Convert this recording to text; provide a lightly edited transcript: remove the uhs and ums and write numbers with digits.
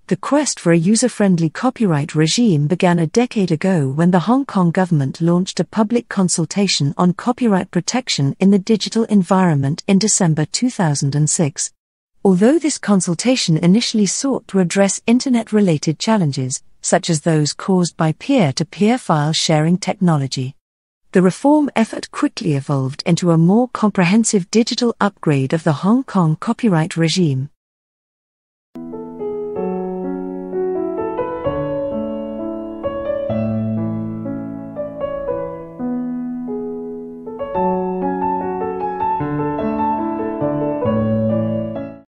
The quest for a user-friendly copyright regime began a decade ago when the Hong Kong government launched a public consultation on copyright protection in the digital environment in December 2006. Although this consultation initially sought to address internet-related challenges, such as those caused by peer-to-peer file sharing technology, the reform effort quickly evolved into a more comprehensive digital upgrade of the Hong Kong copyright regime.